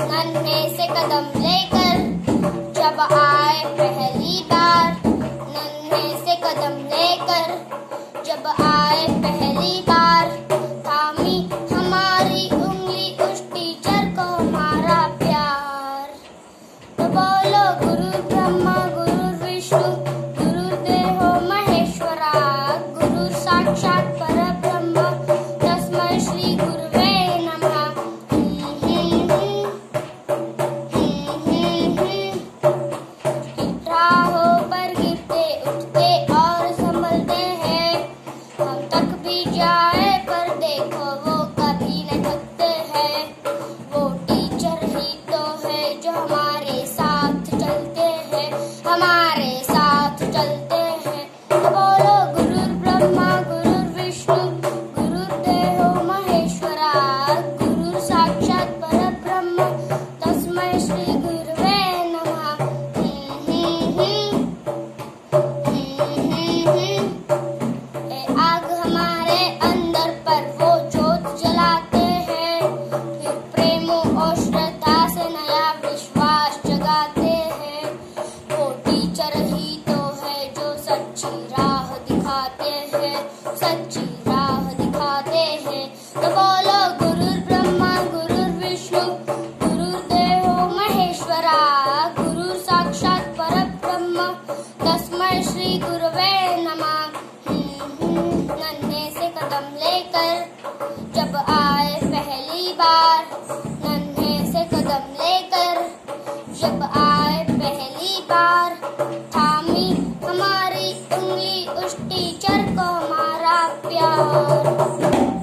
नन्हे से कदम लेकर जब आए पहली बार, नन्हे से कदम लेकर जब आए पहली बार, थामी हमारी उंगली उस टीचर को हमारा प्यार। तो बोलो गुरु ब्रह्मा गुरु विष्णु गुरुदेवो महेश्वरा, गुरु साक्षात परब्रह्म तस्मै श्री गुरुवे नमः। राहों पर गिरते उठते और संभलते हैं, हम तक भी जाए पर देखो वो कभी न थकते हैं। वो टीचर ही तो है जो हमारे साथ चलते हैं, हमारे साथ चलते हैं। तो बोलो गुरु ब्रह्मा गुरु विष्णु गुरुदेवो महेश्वरा, गुरु साक्षात परब्रह्म तस्मै श्री गुरुवे नमः। आग हमारे अंदर पर वो ज्योत जलाते हैं, फिर प्रेम और श्रद्धा से नया विश्वास जगाते हैं। वो टीचर ही तो है जो सच्ची राह दिखाते हैं, सच्ची राह दिखाते हैं। तो बोलो गुरु ब्रह्मा गुरु विष्णु गुरुदेवो महेश्वरा, गुरु साक्षात परब्रह्म तस्मै श्री गुरुवे नमः। नन्हे से कदम लेकर जब आए पहली बार, नन्हे से कदम लेकर जब आए पहली बार, थामी हमारी उंगली उस टीचर को हमारा प्यार।